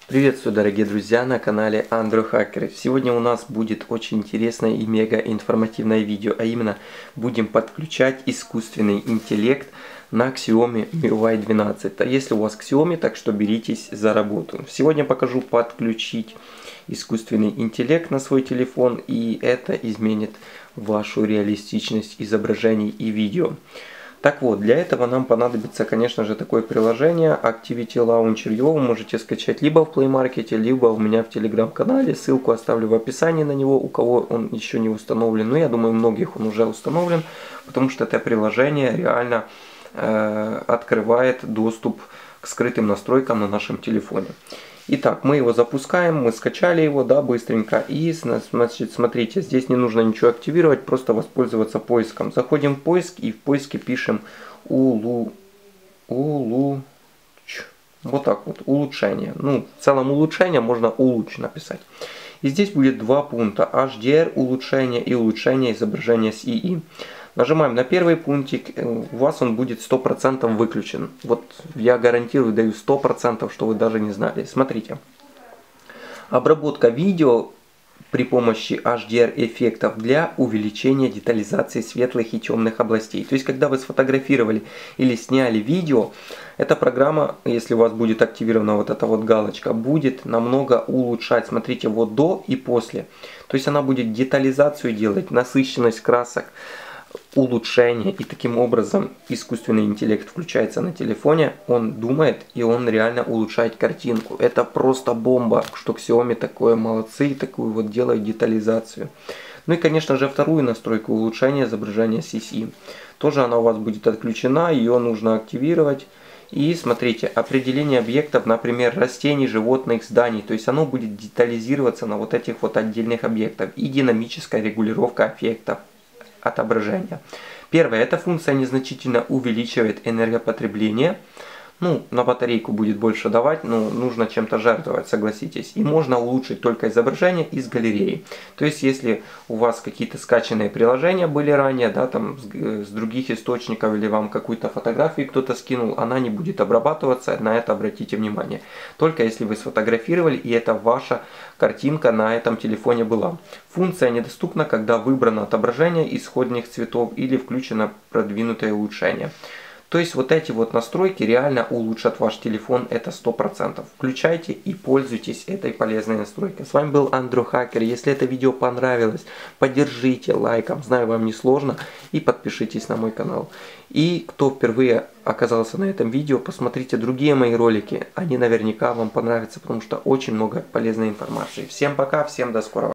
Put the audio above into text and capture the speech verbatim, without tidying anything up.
Приветствую, дорогие друзья, на канале Android Hacker. Сегодня у нас будет очень интересное и мега информативное видео, а именно будем подключать искусственный интеллект на Xiaomi эм ай ю ай двенадцать. А если у вас Xiaomi, так что беритесь за работу. Сегодня покажу подключить искусственный интеллект на свой телефон, и это изменит вашу реалистичность изображений и видео. Так вот, для этого нам понадобится, конечно же, такое приложение Activity Launcher. Его вы можете скачать либо в Play Market, либо у меня в телеграм-канале. Ссылку оставлю в описании на него, у кого он еще не установлен. Но я думаю, у многих он уже установлен, потому что это приложение реально э, открывает доступ к скрытым настройкам на нашем телефоне. Итак, мы его запускаем, мы скачали его, да, быстренько. И, значит, смотрите, здесь не нужно ничего активировать, просто воспользоваться поиском. Заходим в поиск и в поиске пишем улу, улуч, вот так вот, улучшение. Ну, в целом улучшение можно улуч написать. И здесь будет два пункта, эйч ди ар улучшение и улучшение изображения с и и. Нажимаем на первый пунктик, у вас он будет сто процентов выключен. Вот я гарантирую, даю сто процентов, что вы даже не знали. Смотрите. Обработка видео при помощи эйч ди ар эффектов для увеличения детализации светлых и темных областей. То есть, когда вы сфотографировали или сняли видео, эта программа, если у вас будет активирована вот эта вот галочка, будет намного улучшать. Смотрите, вот до и после. То есть, она будет детализацию делать, насыщенность красок, улучшение, и таким образом искусственный интеллект включается на телефоне, он думает и он реально улучшает картинку. Это просто бомба, что Xiaomi такое молодцы, такую вот делают детализацию. Ну и, конечно же, вторую настройку улучшения изображения с и и. Тоже она у вас будет отключена, ее нужно активировать. И смотрите, определение объектов, например, растений, животных, зданий. То есть оно будет детализироваться на вот этих вот отдельных объектах. И динамическая регулировка эффектов отображения. Первое, эта функция незначительно увеличивает энергопотребление. Ну, на батарейку будет больше давать, но нужно чем-то жертвовать, согласитесь. И можно улучшить только изображение из галереи. То есть, если у вас какие-то скачанные приложения были ранее, да, там с, с других источников, или вам какую-то фотографию кто-то скинул, она не будет обрабатываться, на это обратите внимание. Только если вы сфотографировали, и это ваша картинка на этом телефоне была. Функция недоступна, когда выбрано отображение исходных цветов или включено продвинутое улучшение. То есть вот эти вот настройки реально улучшат ваш телефон, это сто процентов. Включайте и пользуйтесь этой полезной настройкой. С вами был Android Hacker. Если это видео понравилось, поддержите лайком, знаю, вам не сложно, и подпишитесь на мой канал. И кто впервые оказался на этом видео, посмотрите другие мои ролики, они наверняка вам понравятся, потому что очень много полезной информации. Всем пока, всем до скорого.